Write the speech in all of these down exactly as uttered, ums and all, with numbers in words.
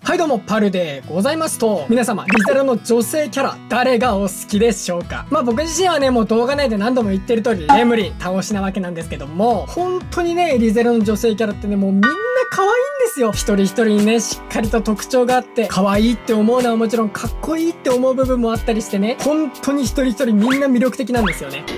はいどうも、パルでございますと、皆様、リゼロの女性キャラ、誰がお好きでしょうか？まあ僕自身はね、もう動画内で何度も言ってる通り、レムリン、倒しなわけなんですけども、本当にね、リゼロの女性キャラってね、もうみんな可愛いんですよ。一人一人にね、しっかりと特徴があって、可愛いって思うのはもちろん、かっこいいって思う部分もあったりしてね、本当に一人一人みんな魅力的なんですよね。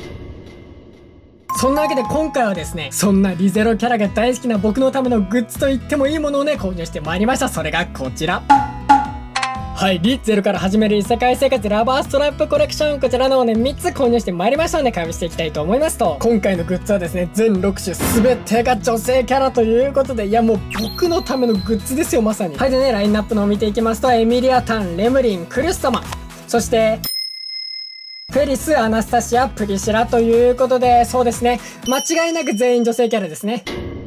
そんなわけで今回はですね、そんなリゼロキャラが大好きな僕のためのグッズと言ってもいいものをね、購入してまいりました。それがこちら。はい、リゼロから始める異世界生活ラバーストラップコレクション。こちらのをね、みっつ購入してまいりましたので、開封していきたいと思いますと、今回のグッズはですね、全ろく種全てが女性キャラということで、いやもう僕のためのグッズですよ、まさに。はい、でね、ラインナップのを見ていきますと、エミリアタン、レムリン、クルス様、そして、フェリス、アナスタシア、プリシラということで、そうですね。間違いなく全員女性キャラですね。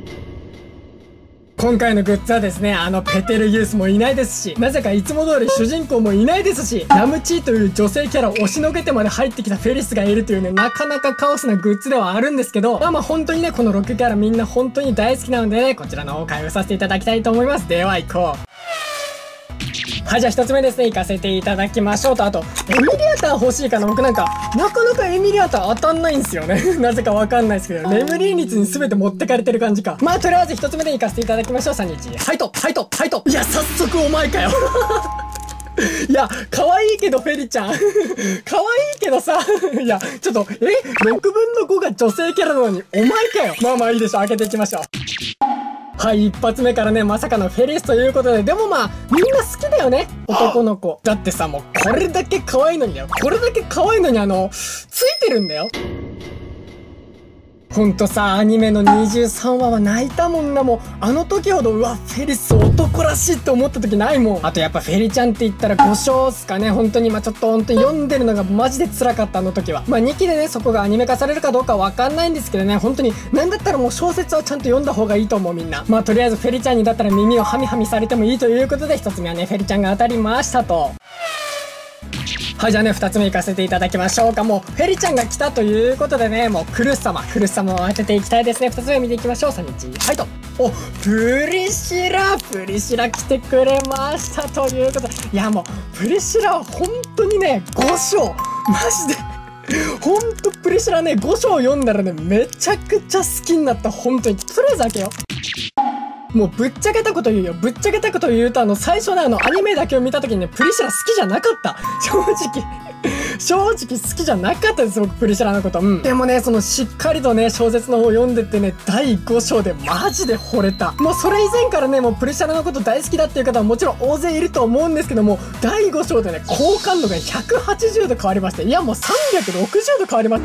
今回のグッズはですね、あのペテルギウスもいないですし、なぜかいつも通り主人公もいないですし、ナムチーという女性キャラを押しのけてまで入ってきたフェリスがいるというね、なかなかカオスなグッズではあるんですけど、まあまあ本当にね、このろくキャラみんな本当に大好きなのでね、こちらの方を開封させていただきたいと思います。では行こう。はい、じゃあ一つ目ですね、行かせていただきましょうと、あと、エミリアター欲しいかな。僕なんか、なかなかエミリアター当たんないんですよね。なぜかわかんないですけど、レムリン率に全て持ってかれてる感じか。まあ、とりあえず一つ目で行かせていただきましょう。さんにいち、はいと、はいと、はいと。いや、早速お前かよ。いや、可愛いけど、フェリちゃん。可愛いけどさ、いや、ちょっと、え ?ろくぶんのごが女性キャラなのに、お前かよ。まあまあいいでしょう。開けていきましょう。はい、一発目からね、まさかのフェリスということで、でもまあ、みんな好きだよね、男の子。だってさ、もう、これだけ可愛いのによ。これだけ可愛いのに、あの、ついてるんだよ。ほんとさ、アニメのにじゅうさんわは泣いたもんな。もう、あの時ほど、うわ、フェリス男らしいって思った時ないもん。あとやっぱフェリちゃんって言ったらご章っすかね。本当に、まあちょっと本当に読んでるのがマジで辛かった、あの時は。まあにきでね、そこがアニメ化されるかどうかわかんないんですけどね、本当に、なんだったらもう小説はちゃんと読んだ方がいいと思う、みんな。まあとりあえずフェリちゃんにだったら耳をハミハミされてもいいということで、一つ目はね、フェリちゃんが当たりましたと。はい、じゃあね、二つ目行かせていただきましょうか。もう、フェリちゃんが来たということでね、もう、クルス様、クルス様を当てていきたいですね。二つ目見ていきましょう。さんにち、はいと。お、プリシラプリシラ来てくれましたということで。いや、もう、プリシラは本当にね、ご章マジで。ほんと、プリシラね、ご章読んだらね、めちゃくちゃ好きになった。本当に。とりあえず開けよう。もうぶっちゃけたこと言うよ。ぶっちゃけたこと言うと、あの、最初ね、あの、アニメだけを見た時にね、プリシラ好きじゃなかった。正直。正直好きじゃなかったです、僕、プリシラのこと。うん。でもね、その、しっかりとね、小説の方読んでってね、だいご章でマジで惚れた。もうそれ以前からね、もうプリシラのこと大好きだっていう方はもちろん大勢いると思うんですけども、だいご章でね、好感度がひゃくはちじゅうど変わりまして、いやもうさんびゃくろくじゅうど変わりました。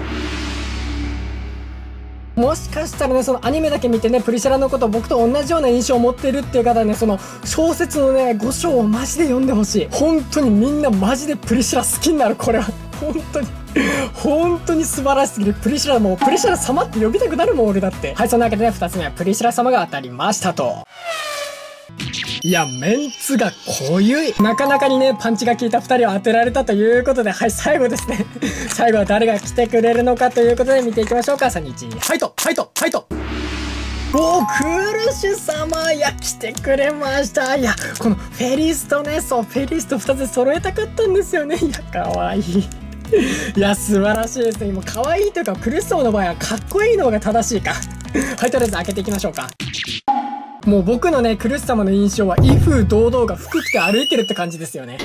もしかしたらね、そのアニメだけ見てね、プリシラのことを僕と同じような印象を持ってるっていう方はね、その小説のね、ご章をマジで読んでほしい。本当にみんなマジでプリシラ好きになる、これは。本当に。本当に素晴らしすぎる。プリシラもう、プリシラ様って呼びたくなるもん、俺だって。はい、そんなわけでね、二つ目はプリシラ様が当たりましたと。いや、メンツが濃ゆい。なかなかにね、パンチが効いた二人を当てられたということで、はい、最後ですね。最後は誰が来てくれるのかということで見ていきましょうか。さんにち、はいと、はいと、はいと。おー、クールシュ様、いや、来てくれました。いや、このフェリスとね、そう、フェリスと二つ揃えたかったんですよね。いや、かわいい。いや、素晴らしいですね。今、可愛いというか、クルッソの場合はかっこいいの方が正しいか。はい、とりあえず開けていきましょうか。もう僕のね、クルス様の印象は、威風堂々が服着て歩いてるって感じですよね。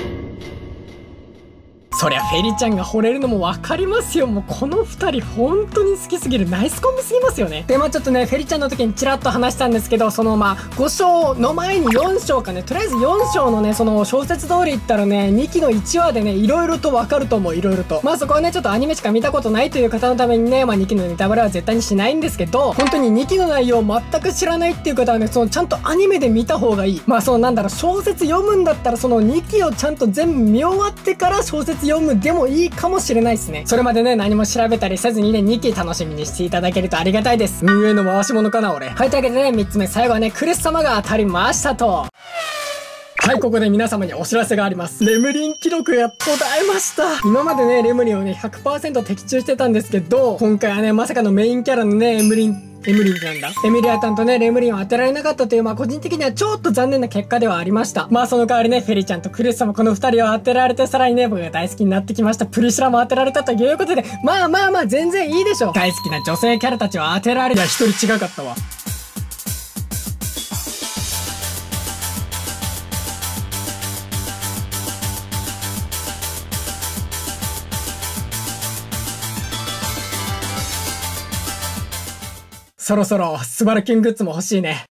そりゃフェリちゃんが惚れるのもわかりますよ。もうこの二人本当に好きすぎる。ナイスコンビすぎますよね。で、まあちょっとね、フェリちゃんの時にチラッと話したんですけど、そのまあご章の前によん章かね、とりあえずよん章のね、その小説通り言ったらね、にきのいちわでね、いろいろとわかると思う、いろいろと。まあそこはね、ちょっとアニメしか見たことないという方のためにね、まあにきのネタバレは絶対にしないんですけど、本当ににきの内容を全く知らないっていう方はね、そのちゃんとアニメで見た方がいい。まあそのなんだろう、小説読むんだったらそのにきをちゃんと全部見終わってから小説読むでもいいかもしれないですね。それまでね、何も調べたりせずにね、にき楽しみにしていただけるとありがたいです。運営の回し物かな、俺。はい、というわけでね、みっつめ、最後はね、クルス様が当たりましたと。 はい、ここで皆様にお知らせがあります。レムリン記録が途絶えました。今までね、レムリンをね、ひゃくパーセント 的中してたんですけど、今回はね、まさかのメインキャラのね、エムリン、エムリンってなんだエミリアタンとね、レムリンを当てられなかったという、まあ個人的にはちょっと残念な結果ではありました。まあその代わりね、フェリちゃんとクリス様この二人を当てられて、さらにね、僕が大好きになってきました。プリシュラも当てられたということで、まあまあまあ全然いいでしょう。大好きな女性キャラたちを当てられる。いや、一人違かったわ。そろそろスバルキュングッズも欲しいね。